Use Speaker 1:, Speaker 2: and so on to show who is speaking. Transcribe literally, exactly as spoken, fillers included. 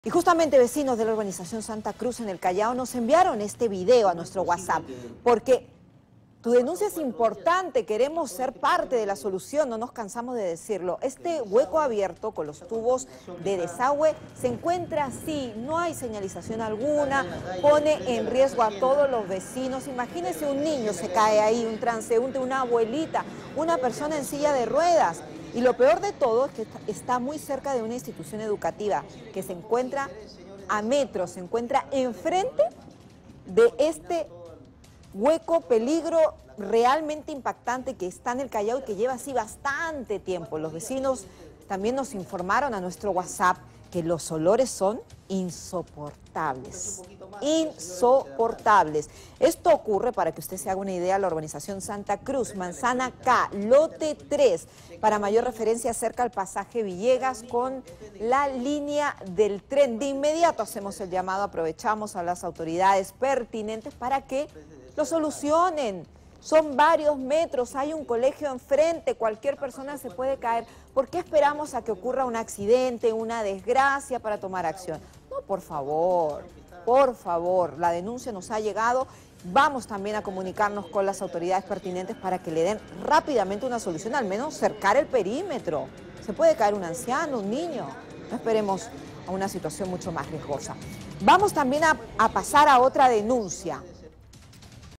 Speaker 1: Y justamente vecinos de la urbanización Santa Cruz en el Callao nos enviaron este video a nuestro WhatsApp, porque tu denuncia es importante, queremos ser parte de la solución, no nos cansamos de decirlo. Este hueco abierto con los tubos de desagüe se encuentra así, no hay señalización alguna, pone en riesgo a todos los vecinos. Imagínense, un niño se cae ahí, un transeúnte, una abuelita, una persona en silla de ruedas. Y lo peor de todo es que está muy cerca de una institución educativa que se encuentra a metros, se encuentra enfrente de este hueco, peligro realmente impactante que está en el Callao y que lleva así bastante tiempo. Los vecinos también nos informaron a nuestro WhatsApp que los olores son insoportables, insoportables. Esto ocurre, para que usted se haga una idea, la urbanización Santa Cruz, Manzana K, lote tres, para mayor referencia cerca al pasaje Villegas con la línea del tren. De inmediato hacemos el llamado, aprovechamos a las autoridades pertinentes para que lo solucionen. Son varios metros, hay un colegio enfrente, cualquier persona se puede caer. ¿Por qué esperamos a que ocurra un accidente, una desgracia para tomar acción? No, por favor, por favor, la denuncia nos ha llegado. Vamos también a comunicarnos con las autoridades pertinentes para que le den rápidamente una solución, al menos cercar el perímetro. Se puede caer un anciano, un niño. No esperemos a una situación mucho más riesgosa. Vamos también a, a pasar a otra denuncia.